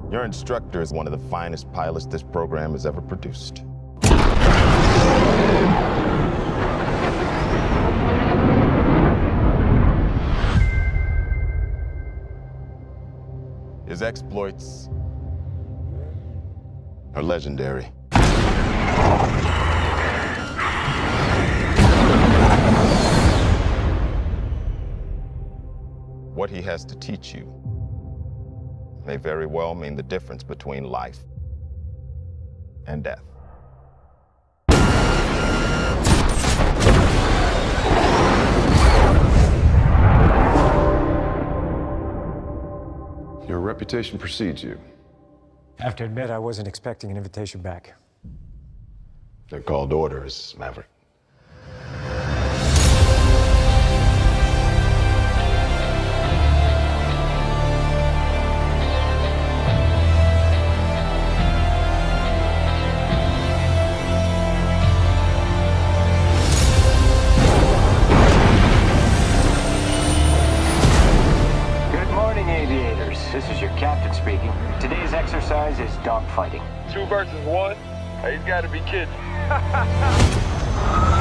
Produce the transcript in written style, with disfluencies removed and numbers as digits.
Your instructor is one of the finest pilots this program has ever produced. His exploits are legendary. What he has to teach you may very well mean the difference between life and death. Your reputation precedes you. I have to admit, I wasn't expecting an invitation back. They're called orders, Maverick. This is your captain speaking. Today's exercise is dogfighting. 2 versus 1? He's got to be kidding.